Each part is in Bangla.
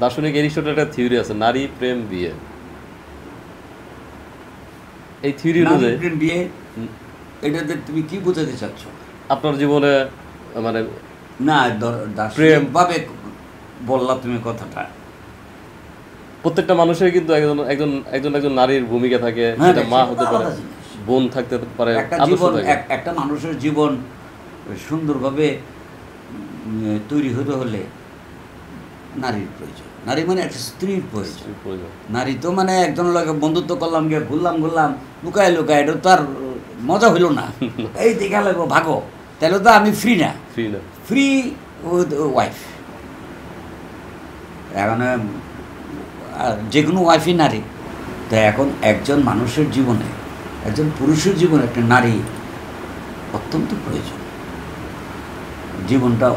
দার্শনিক এরিস্টটলের একটা থিওরি আছে, নারী প্রেম বিয়ে। এই থিওরি অনুযায়ী প্রেম বিয়ে এটাতে তুমি কি বোঝাতে চাচ্ছ? আপনার জীবনে মানে না প্রেম ভাবে বললা তুমি কথাটা। প্রত্যেকটা মানুষের কিন্তু একজন একজন একজন একজন নারীর ভূমিকা থাকে, সেটা মা হতে পারে, বোন থাকতে পারে। একটা মানুষের জীবন সুন্দরভাবে তৈরি হতে হলে নারীর প্রয়োজন। নারী মানে একটা স্ত্রীর প্রয়োজন। নারী তো মানে একজনের লগে বন্ধুত্ব করলাম, গিয়ে ঘুরলাম লুকায় লুকায়, এটা তো আর মজা হইল না। এই দেখা লাগবো ভাগো, তাহলে তো আমি ফ্রি না, ফ্রি উইথ ওয়াইফ। এখন যে কোনো ওয়াইফই নারী। তো এখন একজন মানুষের জীবনে, একজন পুরুষের জীবনে একটা নারী অত্যন্ত প্রয়োজন। জীবনটা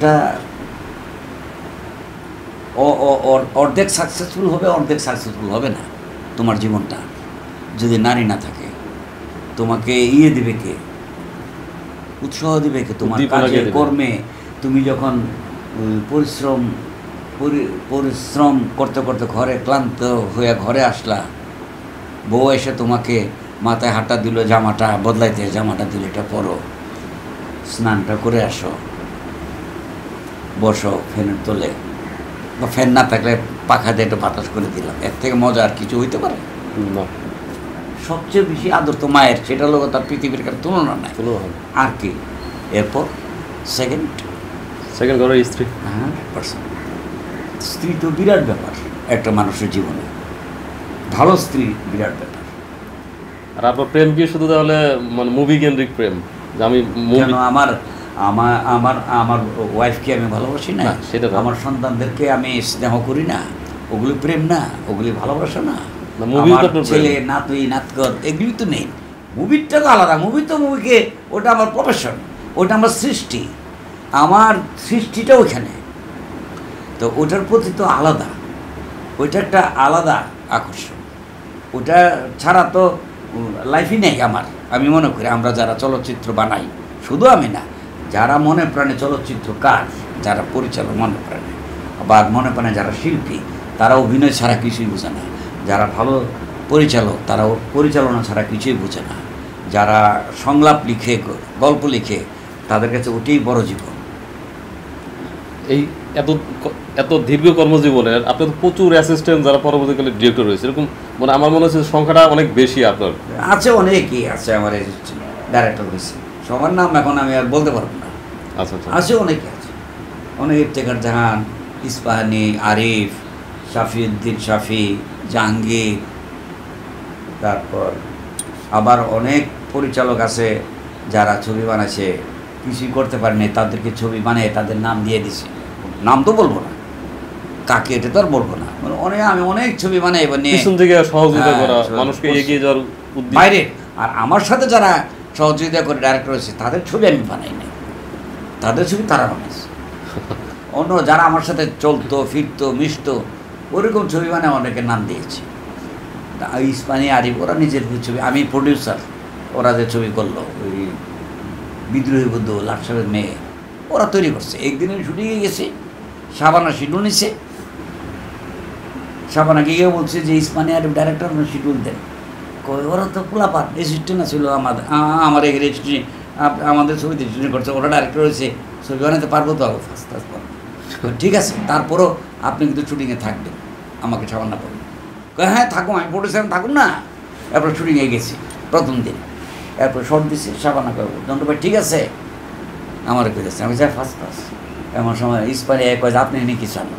অর্ধেক সাকসেসফুল হবে, অর্ধেক সাকসেসফুল হবে না তোমার জীবনটা যদি নারী না থাকে। তোমাকে দেবে কে, উৎসাহ দেবে কে তোমার কাজে কর্মে? তুমি যখন পরিশ্রম করতে করতে ঘরে ক্লান্ত হয়ে ঘরে আসলা, বউ এসে তোমাকে মাথায় হাঁটা দিল, জামাটা বদলাইতে জামাটা দিল, এটা পরো, স্নানটা করে আসো, বসো ফ্যানের তলে, বা ফ্যান না থাকলে পাখা দিয়ে একটু বাতাস করে দিলাম। এর থেকে মজা আর কিছু হইতে পারে না। সবচেয়ে বেশি আদর তো মায়ের, সেটা লোক তার পৃথিবীর কাছে তুলনা নাই। আর কি এরপর সেকেন্ড ঘরের স্ত্রী। 100%। স্ত্রী তো বিরাট ব্যাপার একটা মানুষের জীবনে, ভালো স্ত্রী বিরাট ব্যাপার। আর আপনার প্রেম কি শুধু তাহলে মানে মুভি কেন্দ্রিক প্রেম? আমি আমার আমার আমার আমার ওয়াইফকে আমি ভালোবাসি না, সেটা আমার সন্তানদেরকে আমি স্নেহ করি না, ওগুলি প্রেম না, ওগুলি ভালোবাসা না। আমার ছেলে নাতি নাতগত এগুলি তো নেই। মুভিটা তো আলাদা, মুভিকে ওটা আমার প্রফেশন, ওটা আমার সৃষ্টি, আমার সৃষ্টিটা ওইখানে। তো ওটার প্রতি তো আলাদা, ওইটা একটা আলাদা আকর্ষণ। ওটা ছাড়া তো লাইফই নেই আমার। আমি মনে করি আমরা যারা চলচ্চিত্র বানাই, শুধু আমি না, যারা মনে প্রাণে চলচ্চিত্রকার, যারা পরিচালক মনে প্রাণে, বা মনে প্রাণে যারা শিল্পী, তারা অভিনয় ছাড়া কিছুই বোঝে না। যারা ভালো পরিচালক, তারাও পরিচালনা ছাড়া কিছুই বোঝে না। যারা সংলাপ লিখে, গল্প লিখে, তাদের কাছে ওটাই বড় জীবন। এই এত দীর্ঘ কর্মজীবনের আপনার তো প্রচুর অ্যাসিস্ট্যান্ট যারা পরবর্তীকালে ডিরেক্টর হয়েছে, এরকম মানে আমার মনে হচ্ছে সংখ্যাটা অনেক বেশি আপনার। আছে, অনেকই আছে আমার ডাইরেক্টর হয়েছে, সবার নাম এখন আমি আর বলতে পারবো না। আছে, অনেকে আছে, অনেক ইফতেখার জাহান, ইস্পাহানি, আরিফ, শাফিউদ্দিন শাফি, জাহাঙ্গীর, তারপর আবার অনেক পরিচালক আছে যারা ছবি বানাচ্ছে, কিছুই করতে পারেনি, তাদেরকে ছবি বানিয়ে তাদের নাম দিয়ে দিছি। নাম তো বলবো না কাকে, এটা তো আর বলবো না। আমি অনেক ছবি বানাই বাইরে, আর আমার সাথে যারা সহযোগিতা করে ডাইরেক্টর হয়েছে তাদের ছবি আমি বানাই নাই, তাদের ছবি তারা বানাইছে। অন্য যারা আমার সাথে চলতো ফিরতো মিশতো ওরকম ছবি বানায় অনেকের নাম দিয়েছি। ইস্পানি, আরিফ, ওরা নিজের ছবি, আমি প্রডিউসার, ওরা যে ছবি করলো ওই বিদ্রোহী বুদ্ধ, লাটসাহের মেয়ে, ওরা তৈরি করছে। একদিনের শুটিংয়ে গেছে, শাবানা শিডিউল নিচ্ছে, শাবানাকে গিয়ে বলছে যে ইস্পানি আরিফ ডাইরেক্টর শিডিউল দেন। ওরা তো পোলাপাত রেজিস্ট্রি না ছিল আমার এই রেজিস্ট্রি, আমাদের ছবিতে রেজিস্ট্রি করছে, ওরা ডাইরেক্টর হয়েছে, ছবি বানাতে পারবো তো ফার্স্ট ঠিক আছে, তারপরও আপনি কিন্তু শুটিংয়ে থাকবেন, আমাকে সাবানা করবেন। হ্যাঁ থাকুন, আমি প্রডিউসার থাকুন না। এরপর শুটিংয়ে গেছি প্রথম দিন, এরপর শর্ট দিচ্ছি, সাবানা করবো দণ্ড ভাই ঠিক আছে, আমার করেছে, আমি যাই ফার্স্ট ক্লাস। এমন সময় ইস্পানি কয় আপনি এনে কি চান?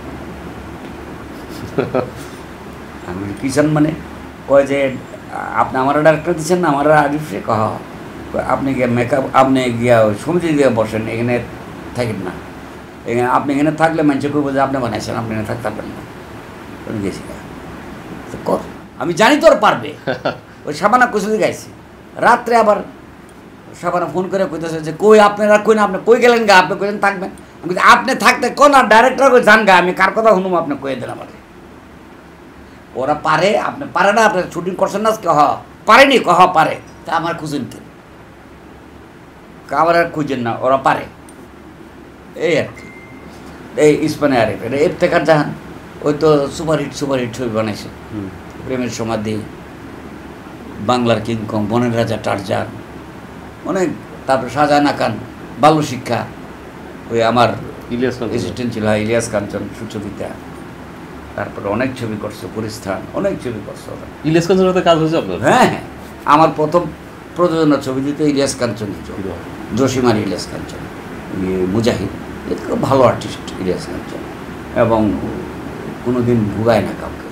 আমি কি চান মানে? কয় যে আপনি আমার ডাইরেক্টর দিচ্ছেন না, আমার আরিফে কহ, আপনি গিয়ে মেকআপ, আপনি গিয়া সমিতি দিয়ে বসেন, এখানে থাকেন না, এখানে আপনি এখানে থাকলে মানুষ করবো যে আপনি বানাইছেন, আপনি এখানে থাকতে পারবেন না। আমি গেছি কর, আমি জানি তোর পারবে। ওই সাবানা কুচুদি গাইছি, রাত্রে আবার সাবানা ফোন করে কইতেছে যে কই আপনারা, কই না আপনি কই গেলেন গা, আপনি কইলেন থাকবেন। আমি আপনি থাকতে কোন আর ডাইরেক্টর কই জান গা, আমি কার কথা শুনুম, আপনি কয়ে দেন আমাকে। ওরা পারে, আপনি পারে না, আপনি শুটিং করছেন না কহ পারেনি, কহ পারে, তা আমার খুঁজেন কেন, আমার আর খুঁজেন না, ওরা পারে। এই আর কি, এই ইস্পানি আরিফ, এটা ইফতেখার জাহান, ওই তো সুপারহিট ছবি বানাইছে, প্রেমের সমাধি, বাংলার কিংকং, বনের রাজা টারজান, অনেক, তারপর শাহজাহান আখান, বাল্য শিক্ষা, ওই আমার অ্যাসিস্ট্যান্ট ছিল ইলিয়াস কাঞ্চন, সুচরিতা, তারপরে অনেক ছবি করছে, পরিস্থান, অনেক ছবি করছে ওরা। ইলিয়াস কাঞ্চনের সাথে কাজ হয়েছে আপনার? হ্যাঁ হ্যাঁ, আমার প্রথম প্রযোজনা ছবি দিতে ইলিয়াস কাঞ্চন, জসিমার ইলিয়াস কাঞ্চন, মুজাহিদ, এ খুব ভালো আর্টিস্ট ইলিয়াস কাঞ্চন, এবং কোনোদিন ভুগায় না কাউকে।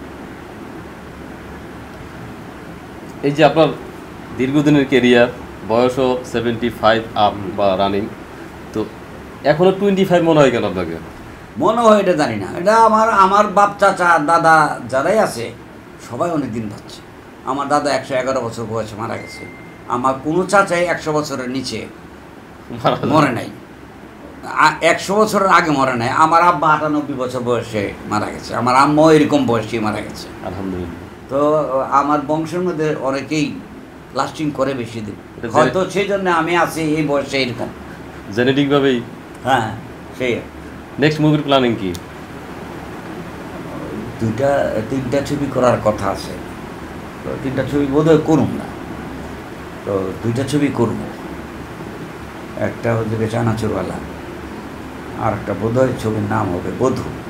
এই যে আপনার দীর্ঘদিনের কেরিয়ার, বয়সও 75 আপ বা রানিং, তো এখনো 25 মনে হয় কেন আপনাকে? মনে হয় এটা জানি না, এটা আমার বাপ চাচা দাদা যারাই আছে সবাই অনেক দিন পাচ্ছে। আমার দাদা 111 বছর বয়সে মারা গেছে, আমার কোনো চাচাই 100 বছরের নিচে মরে নাই, 100 বছরের আগে মরে নাই। আমার আব্বা 98 বছর বয়সে মারা গেছে, আমার আম্মাও এরকম বয়সে মারা গেছে, আলহামদুলিল্লাহ। তো আমার বংশের মধ্যে অনেকেই লাস্টিং করে বেশি দিন, হয়তো সেই জন্য আমি আছি এই বয়সে এরকম, জেনেটিকভাবেই। হ্যাঁ, সেই। নেক্সট মুভির প্ল্যানিং কি? 2-3টা ছবি করার কথা আছে, তো 3টা ছবি বোধহয় করুন না, তো 2টা ছবি করব। একটা হচ্ছে চানাচুরওয়ালা, আর একটা বোধহয় ছবির নাম হবে বধূ।